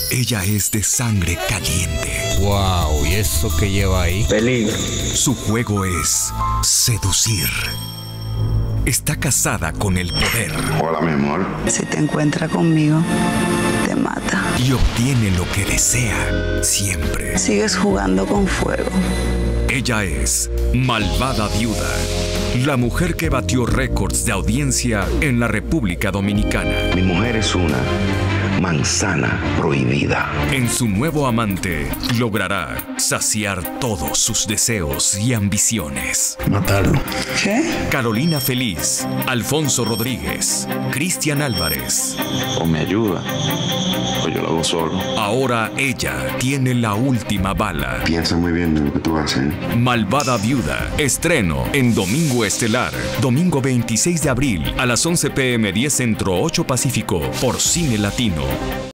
Ella es de sangre caliente. Wow, ¿y eso que lleva ahí? Peligro. Su juego es seducir. Está casada con el poder. Hola, mi amor. Si te encuentra conmigo, te mata. Y obtiene lo que desea siempre. Sigues jugando con fuego. Ella es Malvada Viuda, la mujer que batió récords de audiencia en la República Dominicana. Mi mujer es una manzana prohibida. En su nuevo amante, logrará saciar todos sus deseos y ambiciones. Matarlo. ¿Qué? Carolina Feliz, Alfonso Rodríguez, Cristian Álvarez. O me ayuda, o yo lo hago solo. Ahora ella tiene la última bala. Piensa muy bien en lo que tú haces, ¿eh? Malvada Viuda. Estreno en Domingo Estelar. Domingo 26 de abril a las 11 p.m. 10 Centro 8 Pacífico por Cine Latino.